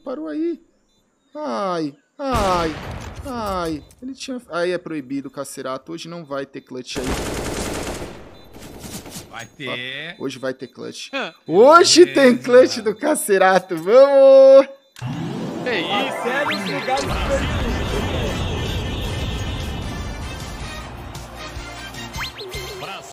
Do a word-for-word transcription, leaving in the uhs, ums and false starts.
parou aí. Ai, ai, ai. Ele tinha... Aí é proibido, Cacerato. Hoje não vai ter clutch aí. Vai ter. Hoje vai ter clutch. Hoje Beleza. tem clutch do Cacerato. Vamos! Que isso? Sério, obrigado por